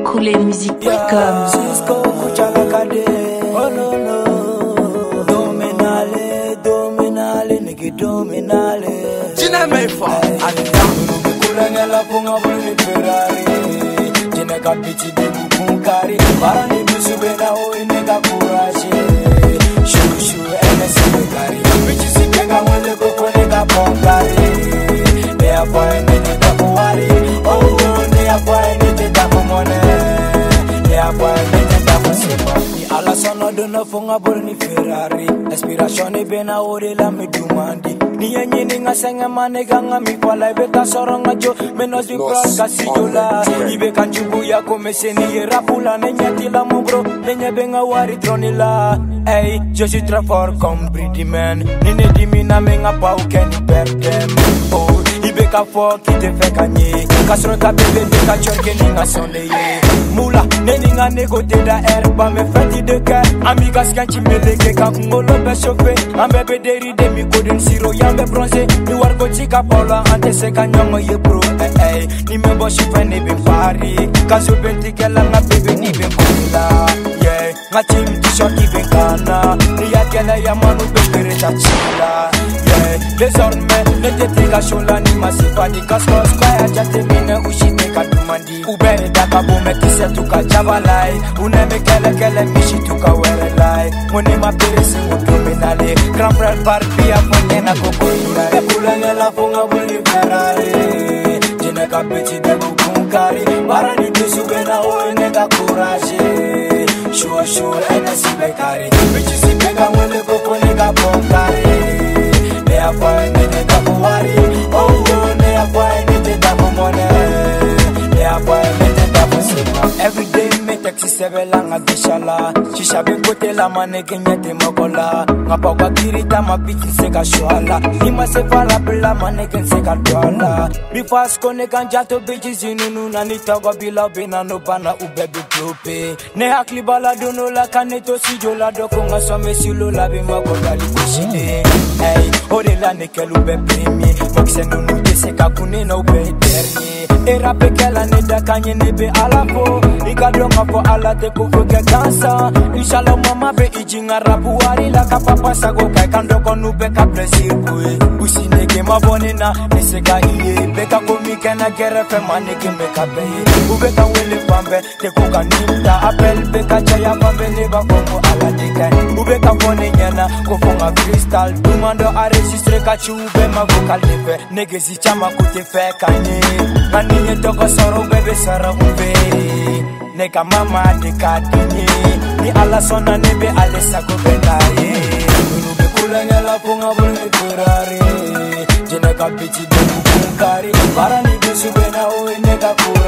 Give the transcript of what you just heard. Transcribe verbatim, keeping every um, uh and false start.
cool music point com. Cisco kuchaka kade. Oh no no. Dominale, dominale, nigga dominale. Jina mefa. Adamu kula ngela punga buni Ferrari. Jina kapiti de bukunkari. Barani bisube na o nigga courage. Shu shu ene sebekari. Bichi sipenga mwele koko nigga bonkari. Ne apoye nigga takuwari. Oh ne apoye nigga takumone. Ne apoye nigga takusepa. Ni ala sono dono funga buni Ferrari. Inspiration e bena ore la me dumandi. Ni yenye ni nga senga manega nga mi kwala ibe ka soronga jo menos vi proka si jola ibe kanjubu ya komese ni yera pula nenya tila mon bro nenya benga wari tronila hey je suis très fort comme Brady man ni ne dimina menga pa u ken perdem oh ibe ka fo ki te fe kanye kasro ka bebe de ka chorke ni nga sonde ye mula neni nga nego de da air ba me fati de ka amiga skanchi meleke ka ngolo be chofe ambebe deri de mi kodin siro ya me bronze ni wargo chika paula ante se kanyongo ye bro eh eh ni me bo shifa ni be pari kaso benti kala nga bebe ni be kula yeah nga team ti shoti be kana ni ya kala ya manu be pere chachila yeah désormais ne te tika shola ni masifa di kaskos kwa ya jate mine ushite kadumandi ubere daka bome kise tuka jabalai uneme kele kele mishi tuka were lai mone ma pere singu dominale grand frère barbia fonye na kokoina pulanga la fonga buli Ferrari jina kapeti de bukunkari barani disube na o nega courage shua shua ena sibekari bichi sibeka mwele koko nega bonkari ne apoye nega kuwari oh ne apoye nega kumone ne apoye nega kusepa everyday me taxi sebela nga bishala shisha be kote la maneke nyete makola ngapa kwa kirita mapiti seka shwala ni masefala bla maneke seka twala mi fast kone ganja to bitch zinunu na nitago bila bina no bana ubebe trope ne hakli bala dono la kaneto si jola doko nga some silo la be makola li kushide hey ore la ne kelu be premier boxe nunu te seka kune no be dernier era pekela ne da kanye ne be alafo ikado ngafo ala te kuvuke dansa inshallah mama be ijinga rabu wari la kapapa sago kai kando konu be ka plaisir boy usine ke mabone na neseka iye be ka komika na gere fe maneke me ka be ube ka wele pambe te kuka ninta apel be ka chaya pambe ne ba komo ala de kai ube ka fone nyana ko fonga crystal dumando a registre ka chube ma vocal de fe negezi chama kote fe kanye kanye toko soro bebe sara ube neka mama de kadinye ni ala sona nebe alesa ko benaye nunu be kulanya la ponga bole Ferrari jena kapiti de bukunkari barani de subena o neka kura